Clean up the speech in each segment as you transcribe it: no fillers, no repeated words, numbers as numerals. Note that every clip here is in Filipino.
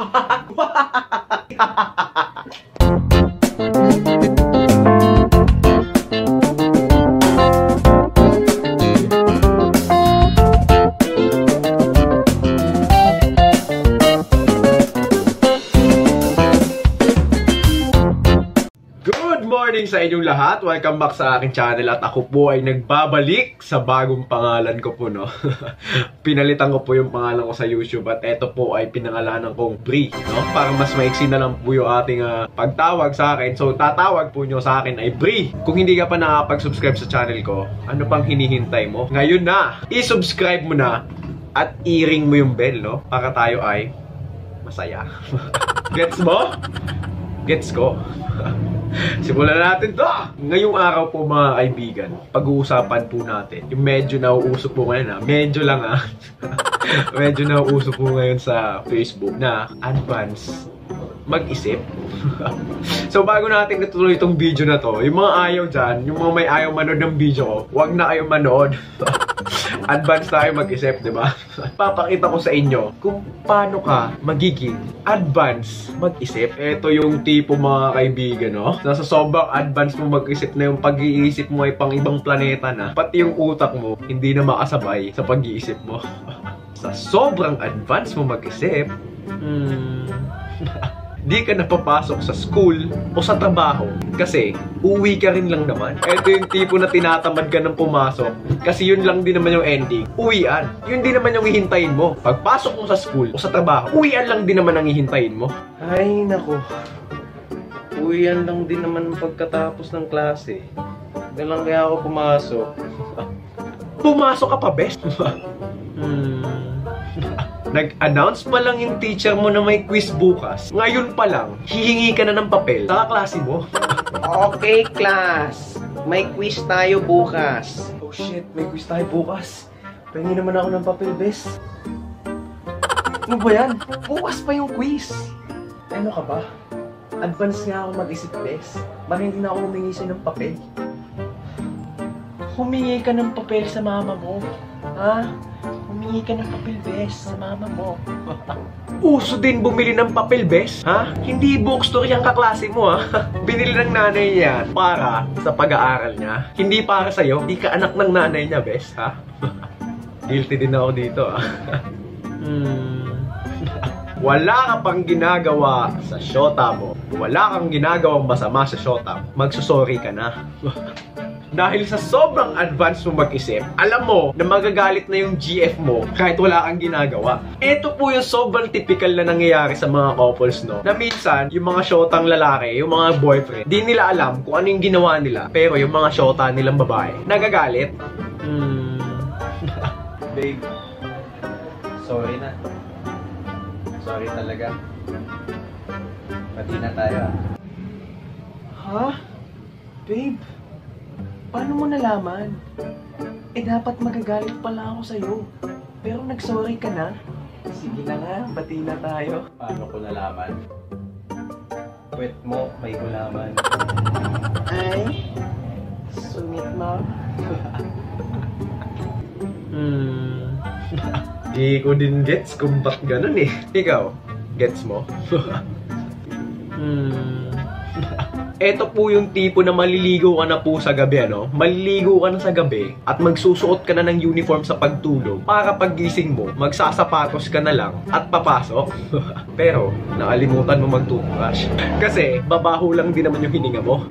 Good morning sa inyong lahat. Welcome back sa aking channel at ako po ay nagbabalik sa bagong pangalan ko po, no. Pinalitan ko po yung pangalan ko sa YouTube at eto po ay pinangalanan kong Bree, no. Para mas maiksi na lang po yung ating pagtawag sa akin. So tatawag po nyo sa akin ay Bree. Kung hindi ka pa nakapag-subscribe sa channel ko, ano pang hinihintay mo? Ngayon na, i-subscribe mo na at i-ring mo yung bell, no. Para tayo ay masaya. Gets mo? Gets ko? Simulan natin to! Ngayong araw po mga kaibigan, pag-uusapan po natin yung medyo nauuso po ngayon medyo lang medyo nauuso po ngayon sa Facebook na advance mag-isip. So bago natin natuloy itong video na to, yung mga ayaw dyan, yung mga may ayaw manood ng video ko, huwag na kayo manood. Advance tayo mag-isip, di ba? Papakita ko sa inyo kung paano ka magiging advance mag-isip. Ito yung tipo mga kaibigan, no? Nasa sobrang advance mo mag-isip na yung pag-iisip mo ay pang ibang planeta na. Pati yung utak mo, hindi na makasabay sa pag-iisip mo. Sa sobrang advance mo mag-isip, di ka na papasok sa school o sa trabaho kasi uwi ka rin lang naman. Ito yung tipo na tinatamad ka ng pumasok kasi yun lang din naman yung ending. Uwian. Yun din naman yung hihintayin mo. Pagpasok mo sa school o sa trabaho, uwian lang din naman ang hihintayin mo. Ay, nako. Uwian lang din naman pagkatapos ng klase. Hindi lang kaya ako pumasok. Pumasok ka pa, best? Nag-announce pa lang yung teacher mo na may quiz bukas. Ngayon pa lang, hihingi ka na ng papel sa klase mo. Okay, class. May quiz tayo bukas. Oh shit, may quiz tayo bukas. Pengi naman ako ng papel, bes. Ano ba yan? Bukas pa yung quiz. Ano ka ba? Advance nga ako mag-isip, bes. Bakit hindi na ako humingi sa'yo ng papel? Humingi ka ng papel sa mama mo. Ha? Humingi ka ng papel, bes, sa mama mo. Uso din bumili ng papel, bes, ha? Hindi bookstore yung kaklase mo, ha? Binili ng nanay niya para sa pag-aaral niya. Hindi para sa'yo. Hindi ka anak ng nanay niya, bes, ha? Guilty din ako dito, ha? Wala ka pang ginagawa sa shota mo. Wala kang ginagawang masama sa shota mo. Magsusorry ka na. Dahil sa sobrang advance mo mag-isip, alam mo na magagalit na yung GF mo kahit wala kang ginagawa. Ito po yung sobrang typical na nangyayari sa mga couples, no? Na minsan, yung mga shotang lalaki, yung mga boyfriend, di nila alam kung ano yung ginawa nila. Pero yung mga shota nilang babae, nagagalit. Babe, sorry na. Sorry talaga. Pati na tayo, Ha? Babe? Paano mo nalaman? Dapat magagalit pala ako sa'yo. Pero nag-sorry ka na? Sige na nga, bati na tayo. Paano ko nalaman? Kwet mo, may gulaman. Ay, sungit mo. Di ko din gets kung ba't ganun eh. Ikaw, gets mo? Ito po yung tipo na maliligo ka na po sa gabi, ano? Maliligo ka na sa gabi at magsusuot ka na ng uniform sa pagtulog para paggising mo, magsasapatos ka na lang at papasok. Pero, nakalimutan mo mag-toothbrush. Kasi, babaho lang din naman yung hininga mo.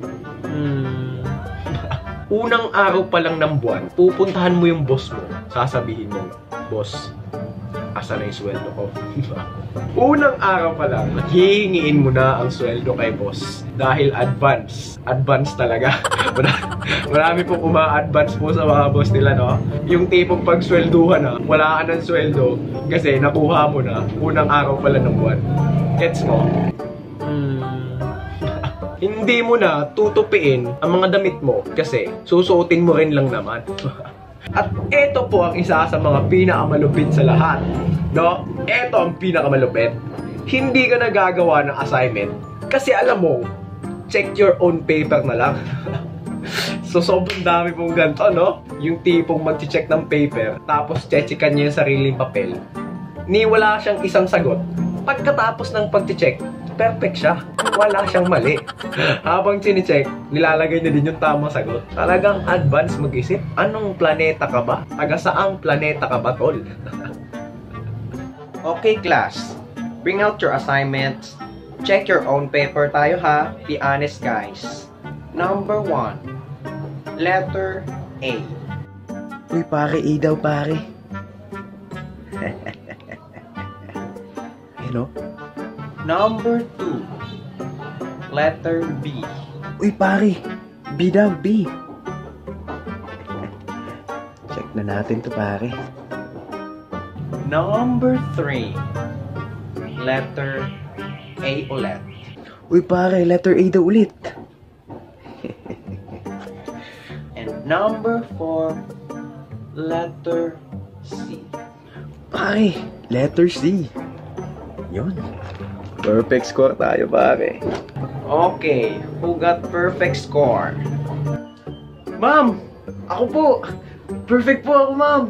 Unang araw pa lang ng buwan, pupuntahan mo yung boss mo. Sasabihin mo, boss, asa na yung sweldo ko? Unang araw pa lang, hihingiin mo na ang sweldo kay boss. Dahil advance. Advance talaga. Marami po uma-advance po sa mga boss nila, no? Yung tipong pagswelduhan na, wala ka ng sweldo kasi nakuha mo na unang araw pa lang ng buwan. Gets mo? Hindi mo na tutupiin ang mga damit mo kasi susuotin mo rin lang naman. At ito po ang isa sa mga pinakamalupit sa lahat. No? Ito ang pinakamalupit. Hindi ka nagagawa ng assignment kasi alam mo, check your own paper na lang. So sobrang dami pong ganito, no? Yung tipong mag-check ng paper tapos checkan niya yung sariling papel. Ni wala siyang isang sagot. Pagkatapos ng pag-check, perfect siya. Wala siyang mali. Habang chine-check, nilalagay niya din yung tamang sagot. Talagang advance mag-isip. Anong planeta ka ba? Taga saang planeta ka ba, tol? Okay, class. Bring out your assignments. Check your own paper tayo ha. Be honest, guys. Number 1. Letter A. Uy, pare, A daw, pare. Hello? Number 2. Letter B. Uy, pare, B daw, B. Check na natin to, pare. Number 3. Letter A ulit. Uy, pare, letter A daw ulit. And number 4. Letter C. Pare, letter C. Yun. Perfect score tayo, pare. Okay, who got perfect score? Ma'am! Ako po! Perfect po ako, ma'am!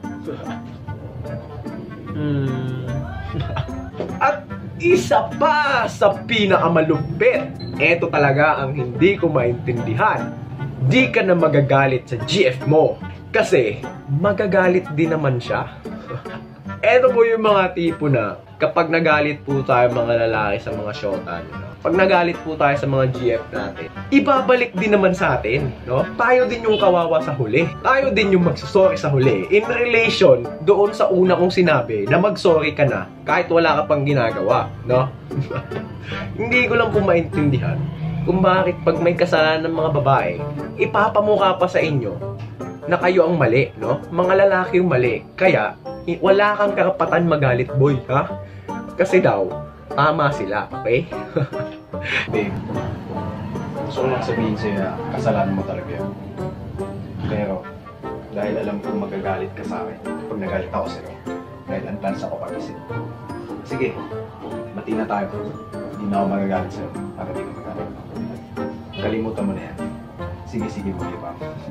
At isa pa sa pinakamalupit. Ito talaga ang hindi ko maintindihan. Di ka na magagalit sa GF mo. Kasi magagalit din naman siya. Ito po yung mga tipo na kapag nagalit po tayo mga lalaki sa mga shota, pag nagalit po tayo sa mga GF natin, ibabalik din naman sa atin, no? Tayo din yung kawawa sa huli. Tayo din yung magsasorry sa huli. In relation doon sa una kong sinabi na magsorry ka na kahit wala ka pang ginagawa, no? Hindi ko lang po maintindihan kung bakit pag may kasalanan ng mga babae, ipapamukha pa sa inyo na kayo ang mali, no? Mga lalaki yung mali. Kaya, wala kang karapatan magalit, boy, ha? Kasi daw, tama sila, okay? Babe, gusto ko lang sabihin sa'yo na kasalanan mo talaga yun. Pero, dahil alam kong magagalit ka sa akin pag nagalit ako sa'yo, dahil advance ako pag-isip. Sige, mati na tayo. Hindi na ako magagalit sa'yo para di ka magalit. Kalimutan mo na yan. Sige, mag-iba.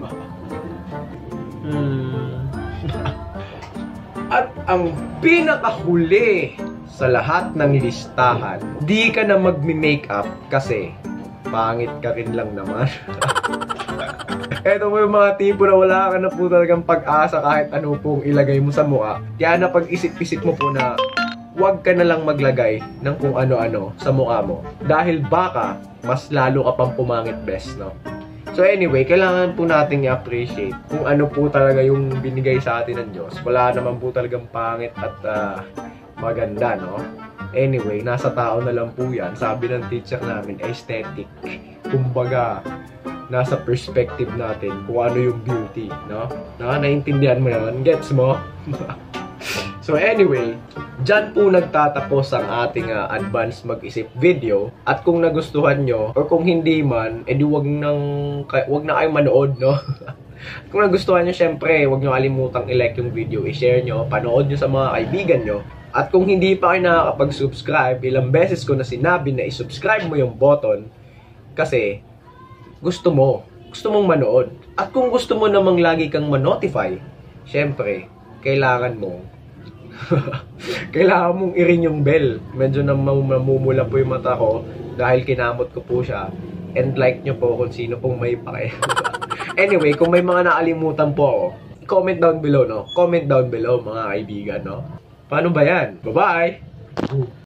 At ang pinakahuli sa lahat ng listahan, di ka na magmi-makeup kasi pangit ka rin lang naman. Eto po yung mga tipo na wala ka na po talagang pag-asa kahit ano pong ilagay mo sa mukha. Kaya na pag-isip-isip mo po na huwag ka na lang maglagay ng kung ano-ano sa mukha mo. Dahil baka mas lalo ka pang pumangit best, no? So anyway, kailangan po nating i-appreciate kung ano po talaga yung binigay sa atin ng Diyos. Wala naman po talagang pangit at maganda, no? Anyway, nasa tao na lang po yan. Sabi ng teacher namin, aesthetic. Kumbaga, nasa perspective natin kung ano yung beauty, no? Naintindihan mo naman? Gets mo? So anyway, dyan po nagtatapos ang ating advanced mag-isip video. At kung nagustuhan nyo, or kung hindi man, edi wag na kayong manood, no? Kung nagustuhan nyo, syempre, wag nyo kalimutang i-like yung video, i-share nyo, panood nyo sa mga kaibigan nyo. At kung hindi pa kayo nakakapag-subscribe, ilang beses ko na sinabi na i-subscribe mo yung button kasi gusto mong manood. At kung gusto mo namang lagi kang ma-notify, syempre, kailangan mong i-ring yung bell. Medyo namumula po yung mata ko dahil kinamot ko po siya. And like nyo po kung sino pong may pake. Anyway, kung may mga nakalimutan po ako, comment down below, no? Comment down below, mga kaibigan, no? Paano ba yan? Bye-bye!